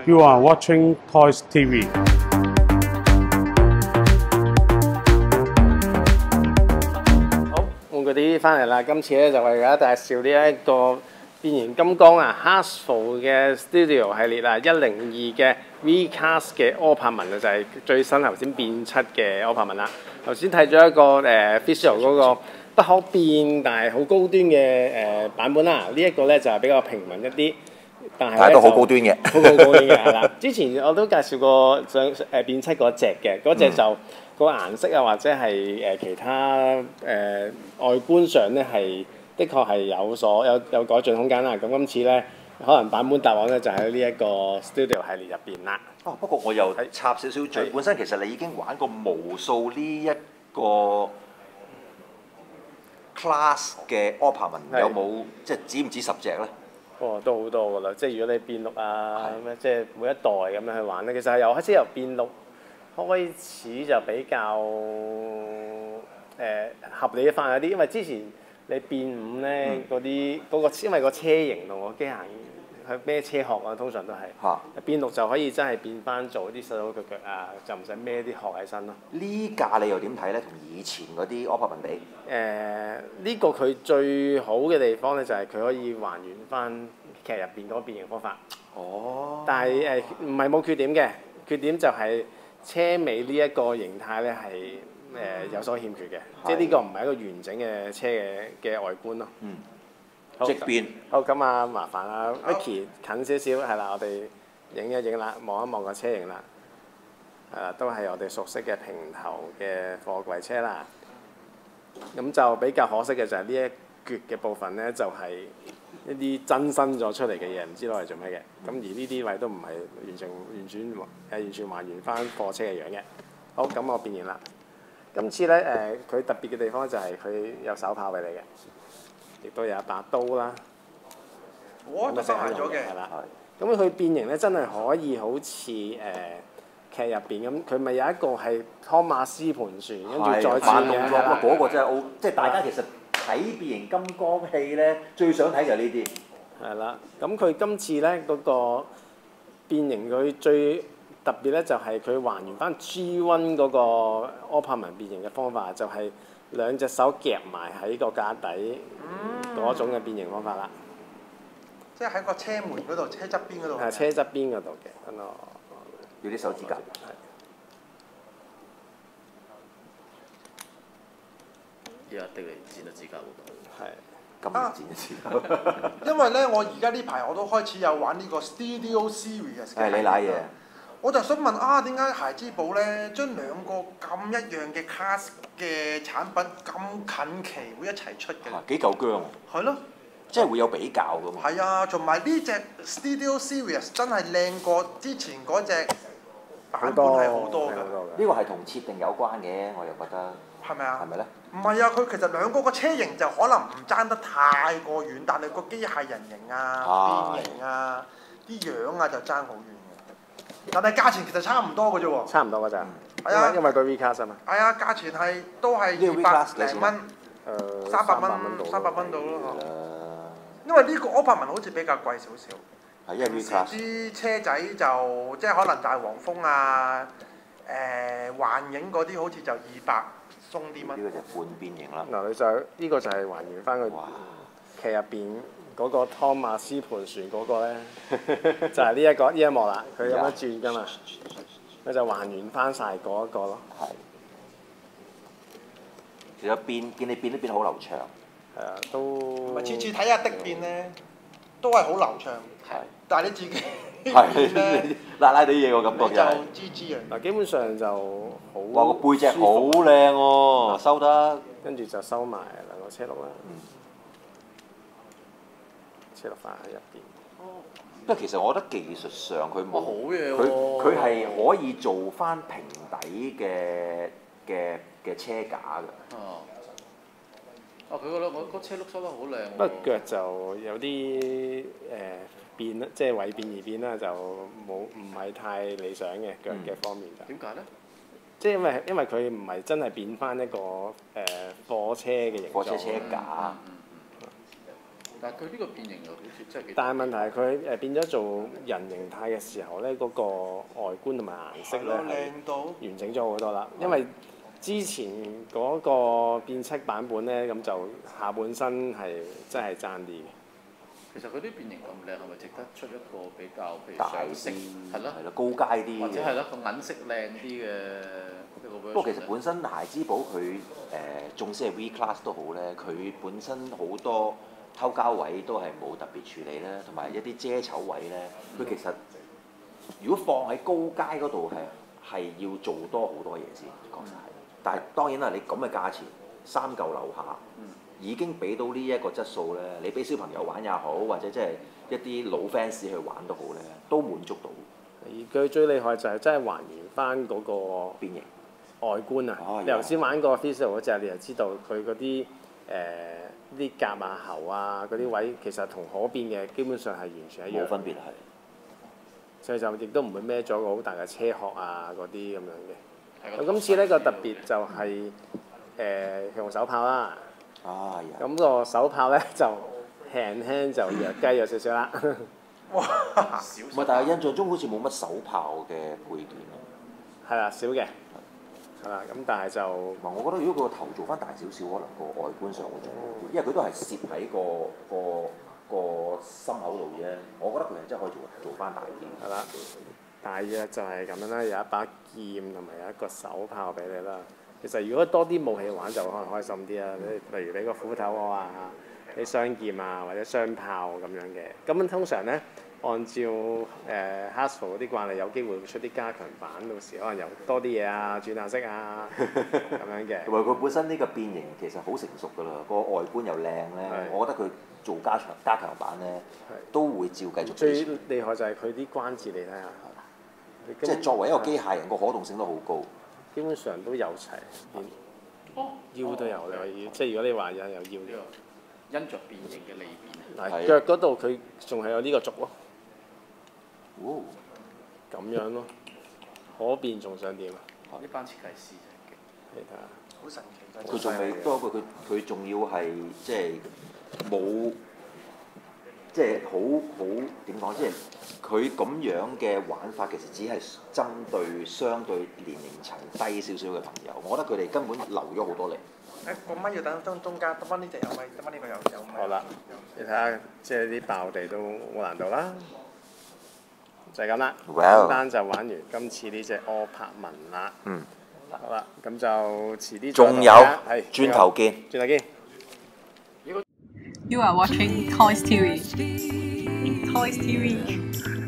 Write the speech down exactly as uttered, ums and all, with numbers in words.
You are watching Toys T V。 好，玩具啲翻嚟啦！今次咧就為大家介紹呢一個變形金剛啊 Hasbro 嘅 Studio 系列啊，一零二嘅 V-Cast 嘅柯柏文啊，就係、是、最新頭先變出嘅柯柏文啦。頭先睇咗一個誒 Visual 嗰個不可變但係好高端嘅誒、呃、版本啦，呢、這、一個咧就係、是、比較平民一啲。但係都好高端嘅， 好高端嘅係啦。之前我都介紹過上誒變七嗰隻嘅，嗰隻就、嗯、個顏色啊或者係誒其他誒、呃、外觀上咧係的確係有所有有改進空間啦。咁今次咧可能版本答案咧就喺呢一個 Studio 系列入邊啦。 哦，不過我又插少少嘴，本身其實你已經玩過無數呢一個 class 嘅柯柏文，有冇即係止唔止十隻咧？ 哦，都好多噶啦，即係如果你變綠啊咁樣，即係每一代咁樣去玩咧，其實係由開始由變綠開始就比較誒、呃、合理化一啲，因為之前你變五咧嗰啲嗰個，因為個車型同個機械係孭車殼啊，通常都係嚇變綠就可以真係變翻做啲細手腳腳啊，就唔使孭啲殼喺身咯。 呢架你又點睇咧？同以前嗰啲柯柏文比？誒、 呃，呢、這個佢最好嘅地方咧，就係、是、佢可以還原翻劇入邊嗰個變形方法。哦。但係誒唔係冇缺點嘅，缺點就係車尾呢一個形態咧係誒有所欠缺嘅，即係呢個唔係一個完整嘅車嘅嘅外觀咯。嗯。 即變。 好，咁啊，麻煩啊 Vicky 近少少，係啦，我哋影一影啦，望一望個車型啦。係啦，都係我哋熟悉嘅平頭嘅貨櫃車啦。咁就比較可惜嘅就係呢一橛嘅部分咧，就係、是、一啲增生咗出嚟嘅嘢，唔知攞嚟做咩嘅。咁而呢啲位都唔係完全完全誒完全還原翻貨車嘅樣嘅。好，咁我變形啦。今次咧誒，佢、呃、特別嘅地方就係佢有手炮俾你嘅。亦都有一把刀啦， 我都收埋咗嘅， 係啦。咁佢變形咧，真係可以好似誒、呃、劇入邊咁，佢咪有一個係湯馬斯盤旋，跟住再轉嘅。 哇！嗰個真係好，即係大家其實睇變形金剛戲咧，最想睇就係呢啲。 係啦，咁佢今次咧嗰、那個變形，佢最特別咧就係佢還原翻 G 一嗰個柯柏文變形嘅方法，就係、是。兩隻手夾埋喺個架底嗰、嗯、種嘅變形方法啦， 即係喺個車門嗰度、車側邊嗰度。 係車側邊嗰度嘅，咁咯。 要啲手指甲。 依家的嚟剪咗指甲喎。 係。 咁剪指甲。 因為咧，我而家呢排我都開始有玩呢個 Studio Series 嘅。 係你賴嘢。 我就想問啊，點解孩之寶咧將兩個咁一樣嘅 class 嘅產品咁近期會一齊出嘅？ 幾嚿薑喎！ 係咯， 即係會有比較㗎嘛。 係啊，同埋呢隻 Studio Series 真係靚過之前嗰隻版本係好多㗎。 呢個係同設定有關嘅，我又覺得。 係咪啊？ 係咪咧？ 唔係啊，佢其實兩個個車型就可能唔爭得太過遠，但係個機械人型啊、變形啊、啲樣啊就爭好遠。但係價錢其實差唔多嘅啫喎， 差唔多㗎咋， 係啊， 因為個 V-Cast 啊嘛。 係啊，價錢係都係二百零蚊，誒三百蚊，三百蚊到咯。因為呢個柯柏文好似比較貴少少， 係因為 V-Cast 啲車仔就即係可能大黃蜂啊、誒幻影嗰啲好似就二百鬆啲蚊。 呢個就半變形啦。 嗱，你就呢、呢個就係還原翻佢劇入邊。嗰個湯馬斯盤旋嗰個咧，就係呢一個呢一幕啦。佢咁樣轉㗎嘛，佢就還原翻晒嗰一個咯。係。 其實變見你變都變好流暢。 係啊，都。 唔係次次睇下的變咧，都係好流暢。係。但係你自己係咧，拉拉啲嘢我感覺就係。就知知啊。 嗱，基本上就好。 哇！個背脊好靚喎，收得。 跟住就收埋兩個車轆啦。嗯。車落翻喺入邊。 不過其實我覺得技術上佢冇， 好嘢喎！ 佢佢係可以做翻平底嘅嘅嘅車架㗎。 哦。啊！佢個我個車轆收得好靚喎。 不過腳就有啲誒變啦，即係為變而變啦，就冇唔係太理想嘅腳嘅方面就。 點解咧？ 即係因為因為佢唔係真係變翻一個誒貨車嘅形狀。 貨車車架。 但係佢呢個變形又好似真係幾。 但係問題係佢誒變咗做人形態嘅時候咧，嗰、個外觀同埋顏色咧係靚到完整咗好多啦。因為之前嗰個變色版本咧，咁就下半身係真係爭啲嘅。 其實佢啲變形咁靚，係咪值得出一個比較譬如大上色啲係咯， 係咯，高階啲嘅。 或者係咯個銀色靚啲嘅一個 version 不過其實本身孩之寶佢誒，縱使係 V Class 都好咧，佢本身好多偷膠位都係冇特別處理啦，同埋一啲遮醜位咧，佢其實如果放喺高階嗰度係係要做多好多嘢先，確實係。但係當然啦，你咁嘅價錢三嚿樓下，已經俾到呢一個質素咧，你俾小朋友玩也好，或者即係一啲老 fans 去玩都好咧，都滿足到。 而佢最厲害就係真係還原翻嗰個變形外觀啊！ 哦你頭先玩過 Physical 嗰隻，你就知道佢嗰啲誒啲甲啊、喉啊嗰啲位，其實同可變嘅基本上係完全一樣。 冇分別係。 所以就亦都唔會孭咗個好大嘅車殼啊嗰啲咁樣嘅。咁今次呢個特別就係誒用手炮啦。 啊呀！ 咁個手炮咧就輕輕就弱雞咗少少啦。 哇！ 唔係，但係印象中好似冇乜手炮嘅配件咯。 係啦，少嘅。係啦，咁但係就唔係，我覺得如果佢個頭做翻大少少，可能個外觀上會仲好啲，因為佢都係攝喺個個個心口度啫。我覺得佢係真係可以做做翻大啲。 係啦，大約就係咁樣啦，有一把劍同埋有一個手炮俾你啦。其實如果多啲武器玩就可能開心啲啦，例如你個斧頭啊、你雙劍啊或者雙炮咁樣嘅。咁通常咧，按照誒 Hasbro 嗰啲慣例，有機會會出啲加強版，到時可能有多啲嘢啊、轉下色啊咁樣嘅。 同埋佢本身呢個變形其實好成熟㗎啦，個外觀又靚咧，我覺得佢做加強加強版咧都會照繼續。 最厲害就係佢啲關節，你睇下， 即係作為一個機械人，個可動性都好高。 基本上都有齊，腰都有你可以，即係如果你話有有腰嘅。 因着變形嘅利變。 嗱，腳嗰度佢仲係有呢個軸咯。 哦， 咁樣咯，可變仲想點啊？ 呢班設計師真係勁。 你睇下， 好神奇真係。 佢仲未多過佢，佢仲要係即係冇，即係好好點講？即係佢咁樣嘅玩法，其實只係針對相對年齡層低少少嘅朋友。我覺得佢哋根本留咗好多嚟。 誒，個咪要等中中間，得翻呢隻有咪，得翻呢個有有咪。 好啦，你睇下，即係啲爆地都冇難度啦，就係咁啦。 Wow 簡單就玩完今次呢隻柯柏文啦。 嗯。 好啦，咁就遲啲再仲有同大家係轉頭見。 轉頭見。 You are watching Toys T V. Toys T V.